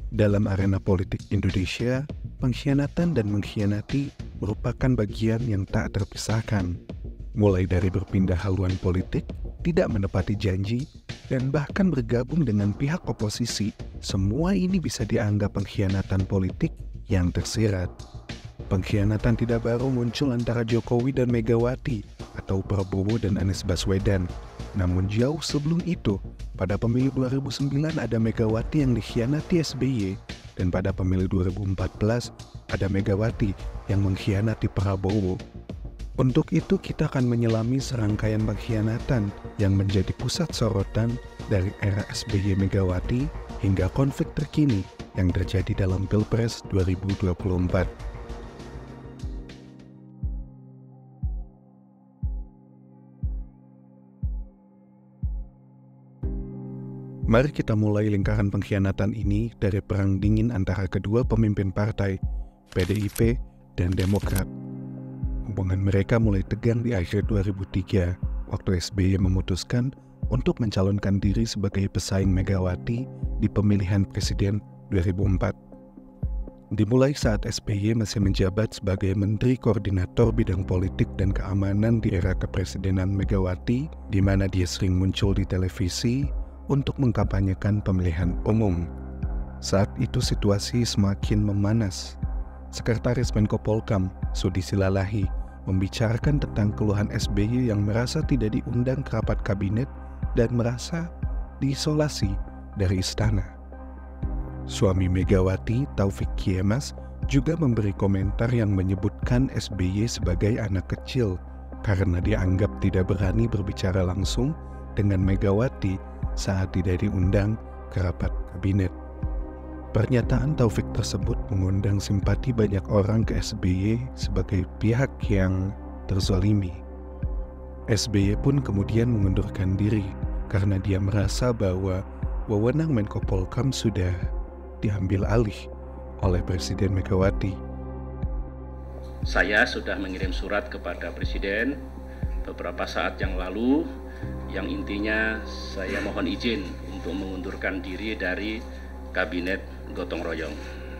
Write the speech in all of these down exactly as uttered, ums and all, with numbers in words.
Dalam arena politik Indonesia, pengkhianatan dan mengkhianati merupakan bagian yang tak terpisahkan. Mulai dari berpindah haluan politik, tidak menepati janji, dan bahkan bergabung dengan pihak oposisi, semua ini bisa dianggap pengkhianatan politik yang tersirat. Pengkhianatan tidak baru muncul antara Jokowi dan Megawati atau Prabowo dan Anies Baswedan. Namun jauh sebelum itu, pada pemilu dua ribu sembilan ada Megawati yang dikhianati S B Y, dan pada pemilu dua ribu empat belas ada Megawati yang mengkhianati Prabowo. Untuk itu kita akan menyelami serangkaian pengkhianatan yang menjadi pusat sorotan dari era S B Y Megawati hingga konflik terkini yang terjadi dalam Pilpres dua ribu dua puluh empat. Mari kita mulai lingkaran pengkhianatan ini dari perang dingin antara kedua pemimpin partai, P D I P dan Demokrat. Hubungan mereka mulai tegang di akhir dua ribu tiga, waktu S B Y memutuskan untuk mencalonkan diri sebagai pesaing Megawati di pemilihan presiden dua ribu empat. Dimulai saat S B Y masih menjabat sebagai Menteri Koordinator Bidang Politik dan Keamanan di era kepresidenan Megawati, di mana dia sering muncul di televisi untuk mengkampanyekan pemilihan umum. Saat itu situasi semakin memanas. Sekretaris Menko Polhukam, Sudi Silalahi, membicarakan tentang keluhan S B Y yang merasa tidak diundang ke rapat kabinet dan merasa diisolasi dari istana. Suami Megawati, Taufik Kiamas, juga memberi komentar yang menyebutkan S B Y sebagai anak kecil karena dianggap tidak berani berbicara langsung dengan Megawati saat tidak diundang ke rapat kabinet. Pernyataan Taufik tersebut mengundang simpati banyak orang ke S B Y sebagai pihak yang terzalimi. S B Y pun kemudian mengundurkan diri karena dia merasa bahwa wewenang Menko Polhukam sudah diambil alih oleh Presiden Megawati. Saya sudah mengirim surat kepada Presiden beberapa saat yang lalu, yang intinya saya mohon izin untuk mengundurkan diri dari Kabinet Gotong Royong.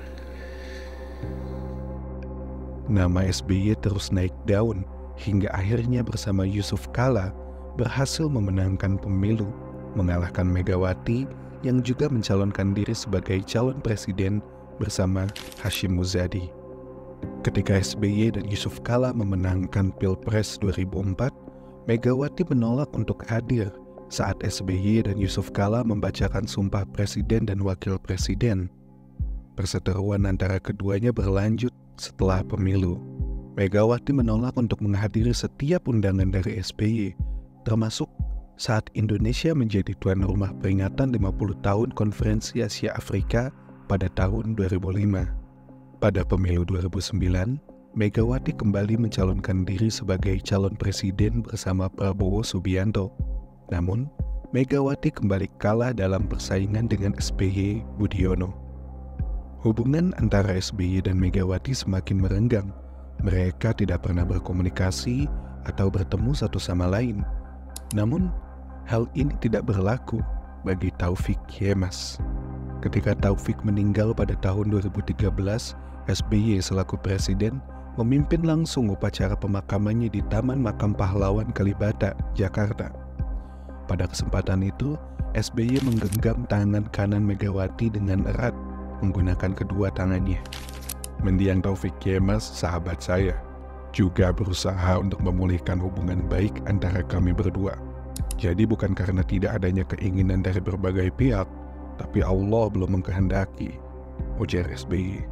Nama S B Y terus naik daun hingga akhirnya bersama Yusuf Kala berhasil memenangkan pemilu, mengalahkan Megawati yang juga mencalonkan diri sebagai calon presiden bersama Hashim Muzadi. Ketika S B Y dan Yusuf Kala memenangkan Pilpres dua ribu empat, Megawati menolak untuk hadir saat S B Y dan Yusuf Kala membacakan sumpah presiden dan wakil presiden. Perseteruan antara keduanya berlanjut setelah pemilu. Megawati menolak untuk menghadiri setiap undangan dari S B Y, termasuk saat Indonesia menjadi tuan rumah peringatan lima puluh tahun Konferensi Asia Afrika pada tahun dua ribu lima. Pada pemilu dua ribu sembilan, Megawati kembali mencalonkan diri sebagai calon presiden bersama Prabowo Subianto. Namun, Megawati kembali kalah dalam persaingan dengan S B Y Budiono. Hubungan antara S B Y dan Megawati semakin merenggang. Mereka tidak pernah berkomunikasi atau bertemu satu sama lain. Namun, hal ini tidak berlaku bagi Taufik Kiamas. Ketika Taufik meninggal pada tahun dua ribu tiga belas, S B Y selaku presiden memimpin langsung upacara pemakamannya di Taman Makam Pahlawan Kalibata, Jakarta. Pada kesempatan itu, S B Y menggenggam tangan kanan Megawati dengan erat menggunakan kedua tangannya. Mendiang Taufik Kiamas, sahabat saya, juga berusaha untuk memulihkan hubungan baik antara kami berdua. Jadi bukan karena tidak adanya keinginan dari berbagai pihak, tapi Allah belum mengkehendaki, ujar S B Y.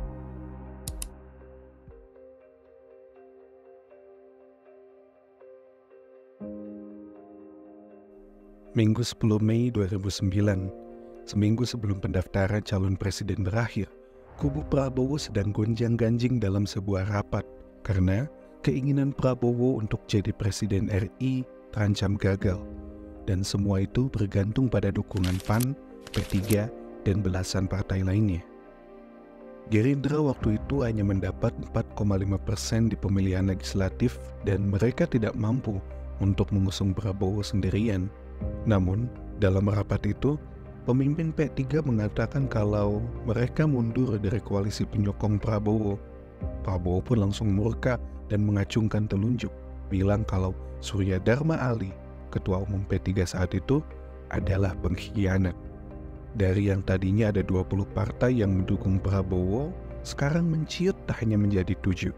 Minggu sepuluh Mei dua ribu sembilan, seminggu sebelum pendaftaran calon presiden berakhir, kubu Prabowo sedang gonjang-ganjing dalam sebuah rapat karena keinginan Prabowo untuk jadi presiden R I terancam gagal. Dan semua itu bergantung pada dukungan P A N, P tiga, dan belasan partai lainnya. Gerindra waktu itu hanya mendapat empat koma lima persen di pemilihan legislatif dan mereka tidak mampu untuk mengusung Prabowo sendirian. Namun, dalam rapat itu, Pemimpin P tiga mengatakan kalau mereka mundur dari koalisi penyokong Prabowo. Prabowo pun langsung murka dan mengacungkan telunjuk, bilang kalau Surya Dharma Ali, ketua umum P tiga saat itu, adalah pengkhianat. Dari yang tadinya ada dua puluh partai yang mendukung Prabowo, sekarang menciut hanya menjadi tujuh.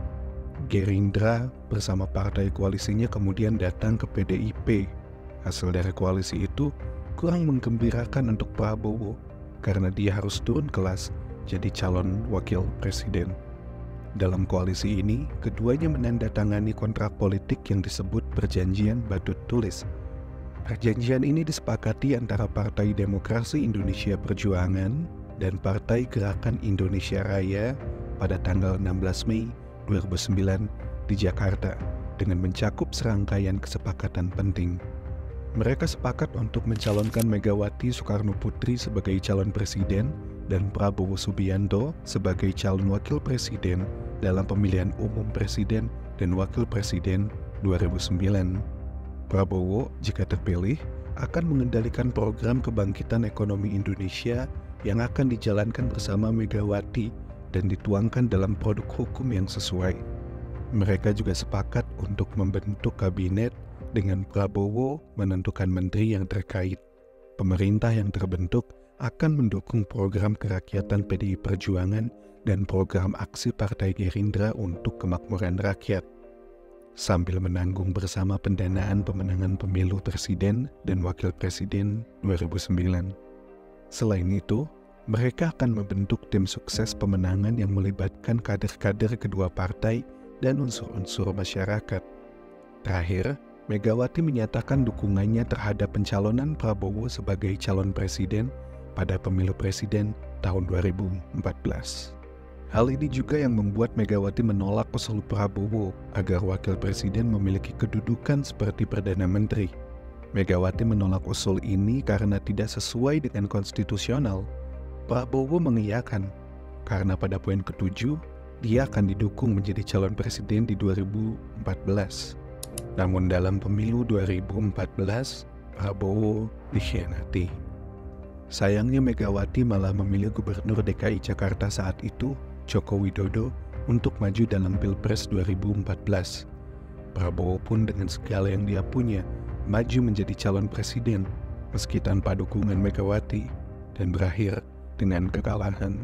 Gerindra bersama partai koalisinya kemudian datang ke P D I P. Hasil dari koalisi itu kurang menggembirakan untuk Prabowo karena dia harus turun kelas jadi calon wakil presiden. Dalam koalisi ini, keduanya menandatangani kontrak politik yang disebut Perjanjian Batu Tulis. Perjanjian ini disepakati antara Partai Demokrasi Indonesia Perjuangan dan Partai Gerakan Indonesia Raya pada tanggal enam belas Mei dua ribu sembilan di Jakarta dengan mencakup serangkaian kesepakatan penting. Mereka sepakat untuk mencalonkan Megawati Soekarno Putri sebagai calon presiden dan Prabowo Subianto sebagai calon wakil presiden dalam pemilihan umum presiden dan wakil presiden dua ribu sembilan. Prabowo, jika terpilih, akan mengendalikan program kebangkitan ekonomi Indonesia yang akan dijalankan bersama Megawati dan dituangkan dalam produk hukum yang sesuai. Mereka juga sepakat untuk membentuk kabinet dengan Prabowo menentukan menteri yang terkait. Pemerintah yang terbentuk akan mendukung program kerakyatan P D I Perjuangan dan program aksi Partai Gerindra untuk kemakmuran rakyat, sambil menanggung bersama pendanaan pemenangan pemilu presiden dan wakil presiden dua ribu sembilan. Selain itu, mereka akan membentuk tim sukses pemenangan yang melibatkan kader-kader kedua partai dan unsur-unsur masyarakat. Terakhir, Megawati menyatakan dukungannya terhadap pencalonan Prabowo sebagai calon presiden pada pemilu presiden tahun dua ribu empat belas. Hal ini juga yang membuat Megawati menolak usul Prabowo agar wakil presiden memiliki kedudukan seperti Perdana Menteri. Megawati menolak usul ini karena tidak sesuai dengan konstitusional. Prabowo mengiyakan karena pada poin ketujuh, dia akan didukung menjadi calon presiden di dua ribu empat belas. Namun dalam pemilu dua ribu empat belas, Prabowo dikhianati. Sayangnya Megawati malah memilih Gubernur D K I Jakarta saat itu, Joko Widodo, untuk maju dalam Pilpres dua ribu empat belas. Prabowo pun dengan segala yang dia punya, maju menjadi calon presiden, meski tanpa dukungan Megawati, dan berakhir dengan kekalahan.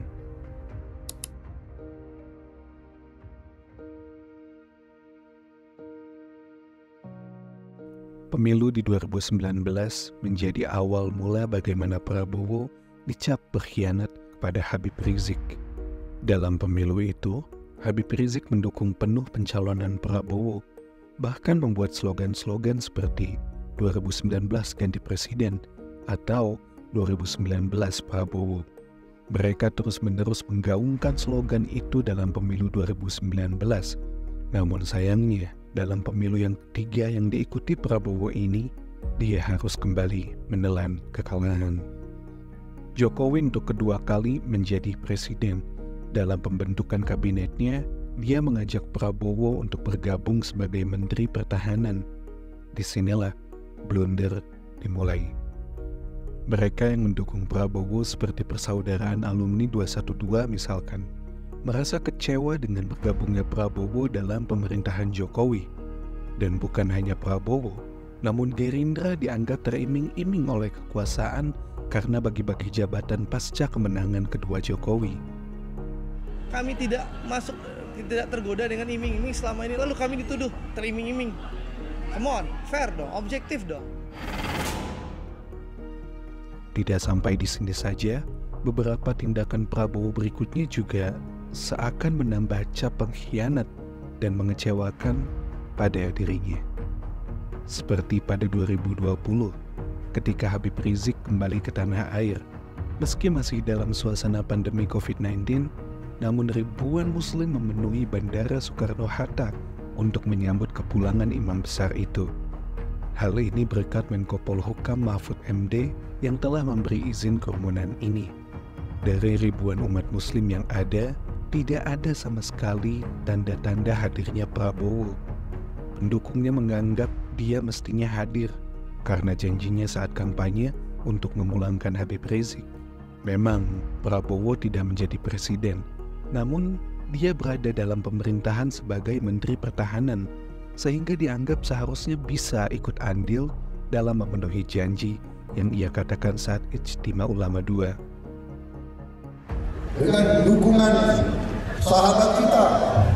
Pemilu di dua ribu sembilan belas menjadi awal mula bagaimana Prabowo dicap berkhianat kepada Habib Rizik. Dalam pemilu itu, Habib Rizik mendukung penuh pencalonan Prabowo, bahkan membuat slogan-slogan seperti dua ribu sembilan belas ganti presiden atau dua ribu sembilan belas Prabowo. Mereka terus-menerus menggaungkan slogan itu dalam pemilu dua ribu sembilan belas. Namun sayangnya, dalam pemilu yang ketiga yang diikuti Prabowo ini, dia harus kembali menelan kekalahan. Jokowi untuk kedua kali menjadi presiden. Dalam pembentukan kabinetnya, dia mengajak Prabowo untuk bergabung sebagai Menteri Pertahanan. Disinilah blunder dimulai. Mereka yang mendukung Prabowo seperti persaudaraan alumni dua satu dua misalkan, merasa kecewa dengan bergabungnya Prabowo dalam pemerintahan Jokowi. Dan bukan hanya Prabowo, namun Gerindra dianggap teriming-iming oleh kekuasaan karena bagi-bagi jabatan pasca kemenangan kedua Jokowi. Kami tidak masuk, tidak tergoda dengan iming-iming selama ini, lalu kami dituduh teriming-iming. Come on, fair dong, objektif dong. Tidak sampai di sini saja, beberapa tindakan Prabowo berikutnya juga seakan menambah cap pengkhianat dan mengecewakan pada dirinya. Seperti pada dua ribu dua puluh, ketika Habib Rizik kembali ke tanah air. Meski masih dalam suasana pandemi covid sembilan belas, namun ribuan muslim memenuhi Bandara Soekarno-Hatta untuk menyambut kepulangan imam besar itu. Hal ini berkat Menko Polhukam Mahfud M D yang telah memberi izin kerumunan ini. Dari ribuan umat muslim yang ada, tidak ada sama sekali tanda-tanda hadirnya Prabowo. Pendukungnya menganggap dia mestinya hadir karena janjinya saat kampanye untuk memulangkan Habib Rizik. Memang Prabowo tidak menjadi presiden, namun dia berada dalam pemerintahan sebagai Menteri Pertahanan, sehingga dianggap seharusnya bisa ikut andil dalam memenuhi janji yang ia katakan saat Ijtima Ulama dua. Dengan dukungan sahabat kita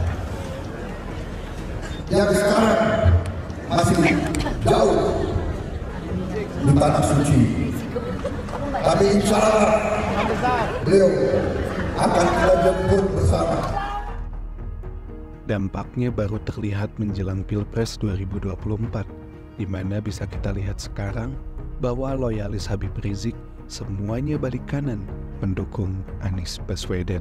yang sekarang masih jauh di tanah suci, tapi insya Allah beliau akan kita jemput bersama. Dampaknya baru terlihat menjelang Pilpres dua ribu dua puluh empat, di mana bisa kita lihat sekarang bahwa loyalis Habib Rizik semuanya balik kanan mendukung Anies Baswedan.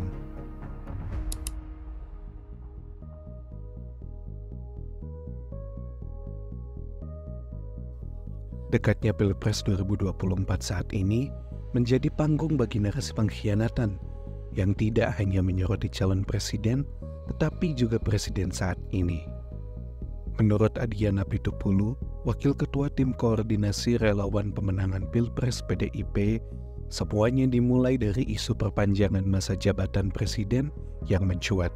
Dekatnya Pilpres dua ribu dua puluh empat saat ini menjadi panggung bagi narasi pengkhianatan yang tidak hanya menyoroti calon presiden, tetapi juga presiden saat ini. Menurut Adian Apitupulu, Wakil Ketua Tim Koordinasi Relawan Pemenangan Pilpres P D I P, semuanya dimulai dari isu perpanjangan masa jabatan presiden yang mencuat.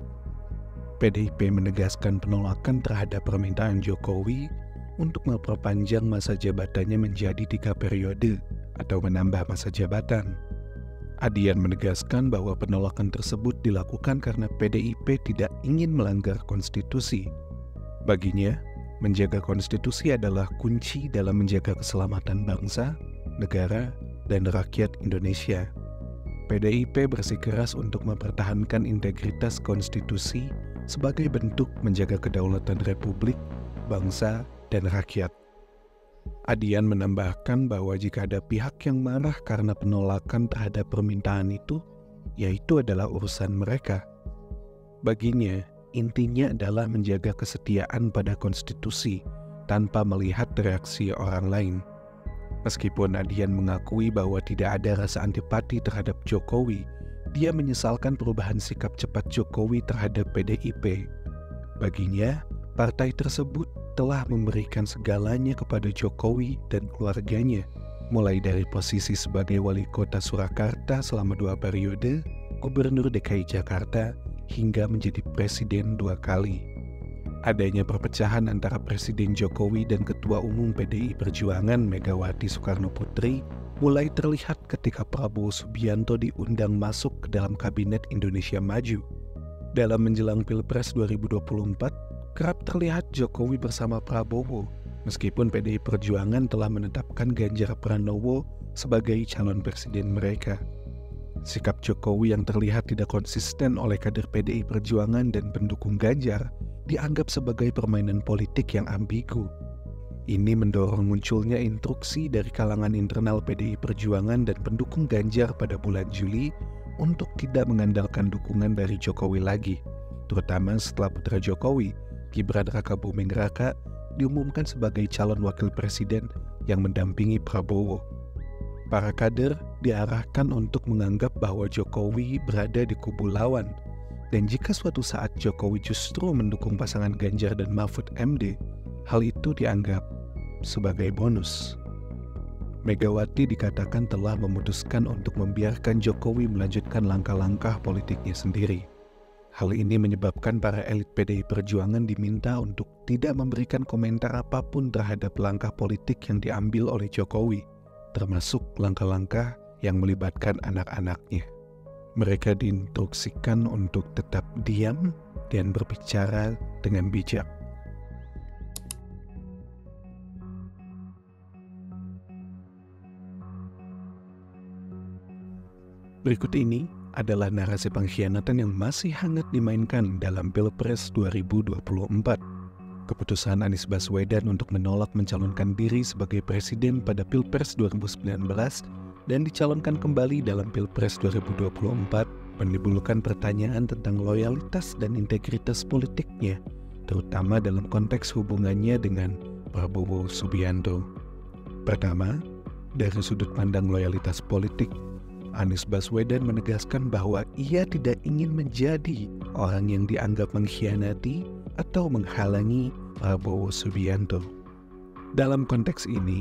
P D I P menegaskan penolakan terhadap permintaan Jokowi untuk memperpanjang masa jabatannya menjadi tiga periode atau menambah masa jabatan. Adian menegaskan bahwa penolakan tersebut dilakukan karena P D I P tidak ingin melanggar konstitusi. Baginya, menjaga konstitusi adalah kunci dalam menjaga keselamatan bangsa, negara, dan rakyat Indonesia. P D I P bersikeras untuk mempertahankan integritas konstitusi sebagai bentuk menjaga kedaulatan republik, bangsa, dan rakyat. Adian menambahkan bahwa jika ada pihak yang marah karena penolakan terhadap permintaan itu, yaitu adalah urusan mereka. Baginya, intinya adalah menjaga kesetiaan pada konstitusi tanpa melihat reaksi orang lain. Meskipun Adian mengakui bahwa tidak ada rasa antipati terhadap Jokowi, dia menyesalkan perubahan sikap cepat Jokowi terhadap P D I P. Baginya, partai tersebut telah memberikan segalanya kepada Jokowi dan keluarganya, mulai dari posisi sebagai wali kota Surakarta selama dua periode, gubernur D K I Jakarta, hingga menjadi presiden dua kali. Adanya perpecahan antara Presiden Jokowi dan Ketua Umum P D I Perjuangan Megawati Soekarno Putri mulai terlihat ketika Prabowo Subianto diundang masuk ke dalam Kabinet Indonesia Maju. Dalam menjelang Pilpres dua ribu dua puluh empat, kerap terlihat Jokowi bersama Prabowo, meskipun P D I Perjuangan telah menetapkan Ganjar Pranowo sebagai calon presiden mereka. Sikap Jokowi yang terlihat tidak konsisten oleh kader P D I Perjuangan dan pendukung Ganjar dianggap sebagai permainan politik yang ambigu. Ini mendorong munculnya instruksi dari kalangan internal P D I Perjuangan dan pendukung Ganjar pada bulan Juli untuk tidak mengandalkan dukungan dari Jokowi lagi, terutama setelah putra Jokowi, Gibran Rakabuming Raka, diumumkan sebagai calon wakil presiden yang mendampingi Prabowo. Para kader diarahkan untuk menganggap bahwa Jokowi berada di kubu lawan, dan jika suatu saat Jokowi justru mendukung pasangan Ganjar dan Mahfud M D, hal itu dianggap sebagai bonus. Megawati dikatakan telah memutuskan untuk membiarkan Jokowi melanjutkan langkah-langkah politiknya sendiri. Hal ini menyebabkan para elit P D I Perjuangan diminta untuk tidak memberikan komentar apapun terhadap langkah politik yang diambil oleh Jokowi, termasuk langkah-langkah yang melibatkan anak-anaknya. Mereka diinstruksikan untuk tetap diam dan berbicara dengan bijak. Berikut ini adalah narasi pengkhianatan yang masih hangat dimainkan dalam Pilpres dua ribu dua puluh empat. Keputusan Anies Baswedan untuk menolak mencalonkan diri sebagai presiden pada Pilpres dua ribu sembilan belas dan dicalonkan kembali dalam Pilpres dua ribu dua puluh empat menimbulkan pertanyaan tentang loyalitas dan integritas politiknya, terutama dalam konteks hubungannya dengan Prabowo Subianto. Pertama, dari sudut pandang loyalitas politik, Anies Baswedan menegaskan bahwa ia tidak ingin menjadi orang yang dianggap mengkhianati atau menghalangi Prabowo Subianto. Dalam konteks ini,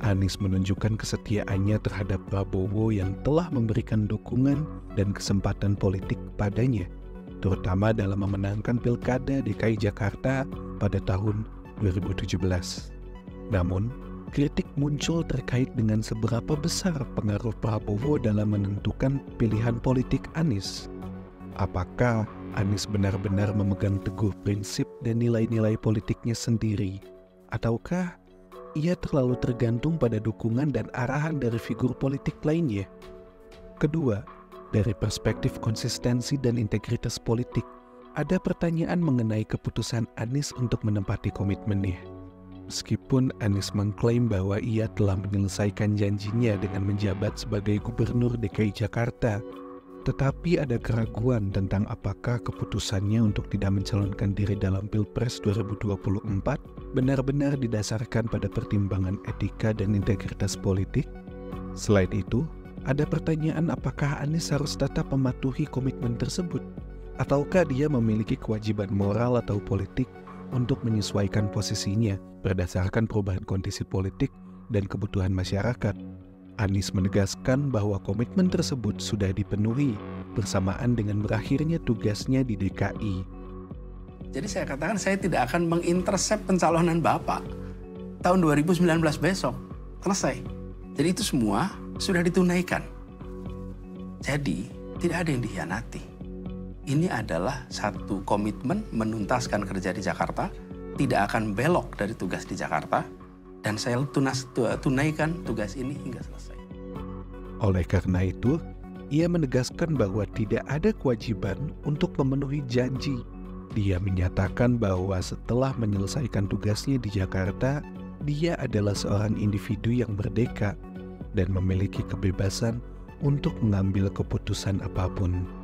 Anies menunjukkan kesetiaannya terhadap Prabowo yang telah memberikan dukungan dan kesempatan politik padanya, terutama dalam memenangkan Pilkada D K I Jakarta pada tahun dua ribu tujuh belas. Namun, kritik muncul terkait dengan seberapa besar pengaruh Prabowo dalam menentukan pilihan politik Anies. Apakah Anies benar-benar memegang teguh prinsip dan nilai-nilai politiknya sendiri, ataukah ia terlalu tergantung pada dukungan dan arahan dari figur politik lainnya? Kedua, dari perspektif konsistensi dan integritas politik, ada pertanyaan mengenai keputusan Anies untuk menempati komitmennya. Meskipun Anies mengklaim bahwa ia telah menyelesaikan janjinya dengan menjabat sebagai Gubernur D K I Jakarta, tetapi ada keraguan tentang apakah keputusannya untuk tidak mencalonkan diri dalam Pilpres dua ribu dua puluh empat benar-benar didasarkan pada pertimbangan etika dan integritas politik. Selain itu, ada pertanyaan apakah Anies harus tetap mematuhi komitmen tersebut, ataukah dia memiliki kewajiban moral atau politik untuk menyesuaikan posisinya berdasarkan perubahan kondisi politik dan kebutuhan masyarakat. Anies menegaskan bahwa komitmen tersebut sudah dipenuhi bersamaan dengan berakhirnya tugasnya di D K I. Jadi saya katakan saya tidak akan mengintersep pencalonan Bapak tahun dua ribu sembilan belas besok. Selesai. Jadi itu semua sudah ditunaikan. Jadi tidak ada yang dikhianati. Ini adalah satu komitmen menuntaskan kerja di Jakarta, tidak akan belok dari tugas di Jakarta, dan saya tunas, tunaikan tugas ini hingga selesai. Oleh karena itu, ia menegaskan bahwa tidak ada kewajiban untuk memenuhi janji. Dia menyatakan bahwa setelah menyelesaikan tugasnya di Jakarta, dia adalah seorang individu yang merdeka dan memiliki kebebasan untuk mengambil keputusan apapun.